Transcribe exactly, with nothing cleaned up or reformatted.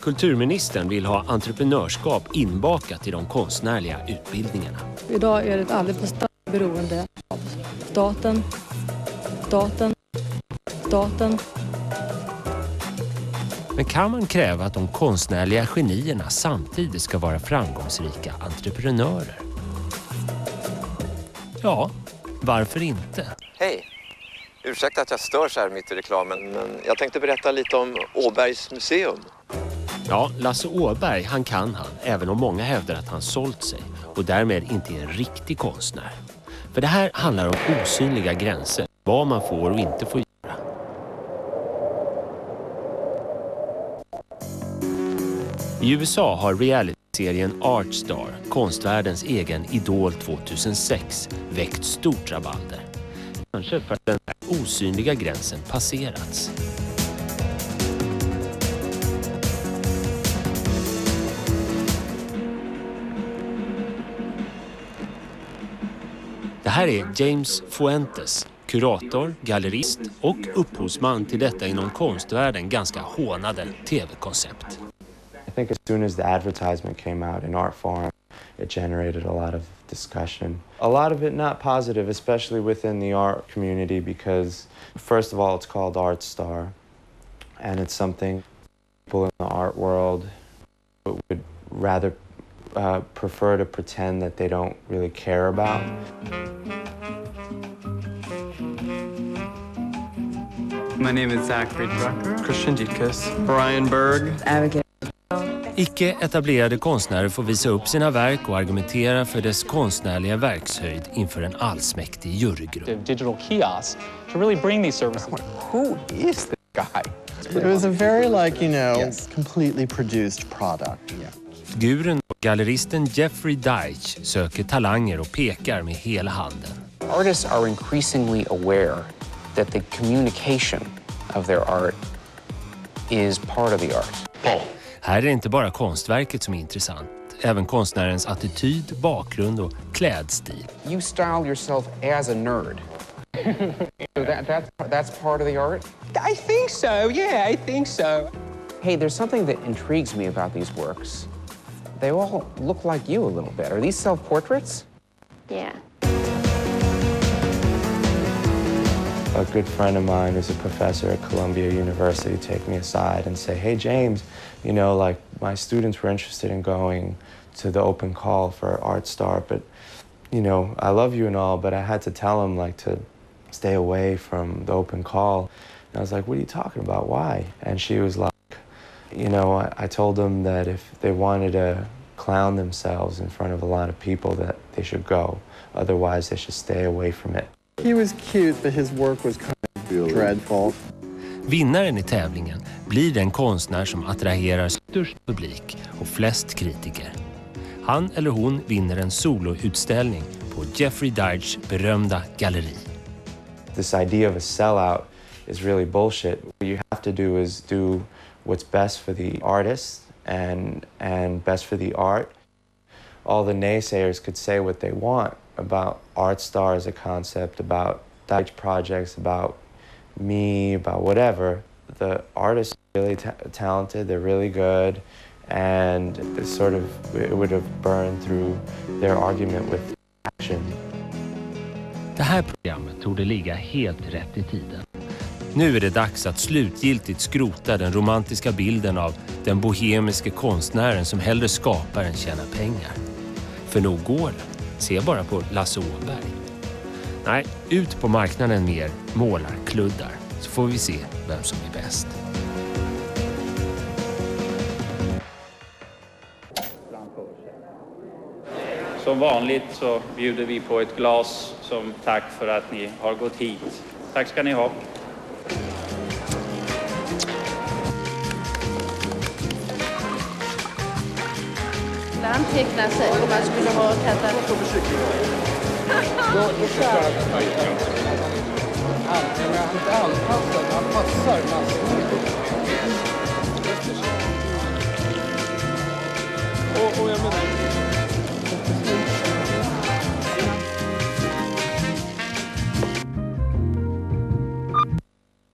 Kulturministern vill ha entreprenörskap inbakat i de konstnärliga utbildningarna. Idag är det ett alldeles för starkt beroende av staten, staten, staten. Men kan man kräva att de konstnärliga genierna samtidigt ska vara framgångsrika entreprenörer? Ja, varför inte? Hej! Ursäkta att jag stör så här mitt i reklamen, men jag tänkte berätta lite om Åbergs museum. Ja, Lasse Åberg, han kan han, även om många hävdar att han sålt sig och därmed inte är en riktig konstnär. För det här handlar om osynliga gränser, vad man får och inte får göra. I U S A har reality-serien Artstar, konstvärldens egen Idol tjugohundrasex, väckt stort rabalder. Kanske för att den här osynliga gränsen passerats. Det här är James Fuentes, kurator, gallerist och upphovsman till detta inom konstvärlden ganska hånade tv-koncept. I think as soon as the advertisement came out in Artforum, it generated a lot of discussion. A lot of it not positive, especially within the art community, because first of all, it's called Artstar, and it's something people in the art world would rather uh, prefer to pretend that they don't really care about. My name is Zachary Drucker, Christian Dietkus, Brian Berg, Abigail. Icke-etablerade konstnärer får visa upp sina verk och argumentera för dess konstnärliga verkshöjd inför en allsmäktig jurygrupp. Digital kiosks to really bring these services. Who is this guy? It was a very like, you know, yes. completely produced product. Yeah. Figuren och galleristen Jeffrey Deitch söker talanger och pekar med hela handen. Artists are increasingly aware that the communication of their art is part of the art. Paul. Här är det inte bara konstverket som är intressant, även konstnärens attityd, bakgrund och klädstil. You style yourself as a nerd. that, that's, that's part of the art? I think so, yeah, I think so. Hey, there's something that intrigues me about these works. They all look like you a little bit. Are these self-portraits? Yeah. A good friend of mine who's a professor at Columbia University take me aside and say, hey, James, you know, like my students were interested in going to the open call for Artstar, but, you know, I love you and all, but I had to tell them, like, to stay away from the open call. And I was like, what are you talking about? Why? And she was like, you know, I, I told them that if they wanted to clown themselves in front of a lot of people, that they should go. Otherwise, they should stay away from it. He was cute, but his work was kind of dreadful. Vinnaren i tävlingen blir den konstnär som attraherar störst publik och flest kritiker. Han eller hon vinner en soloutställning på Jeffrey Deitchs berömda galleri. This idea of a sellout is really bullshit. What you have to do is do what's best for the artist and, and best for the art. All the naysayers could say what they want about Artstar as a concept, about Deitch projects, about me, about whatever. The artists are really ta talented, they're really good, and it sort of, it would have burned through their argument with action. Det här programmet torde ligga helt rätt i tiden. Nu är det dags att slutgiltigt skrota den romantiska bilden av den bohemiske konstnären som hellre skapar än tjänar pengar. För nog går det. Se bara på Lasse Åberg. Nej, ut på marknaden mer målarkluddar, så får vi se vem som är bäst. Som vanligt så bjuder vi på ett glas som tack för att ni har gått hit. Tack ska ni ha. Han tecknar sig om man skulle ha katalog. Han är anpassad, han passar massor.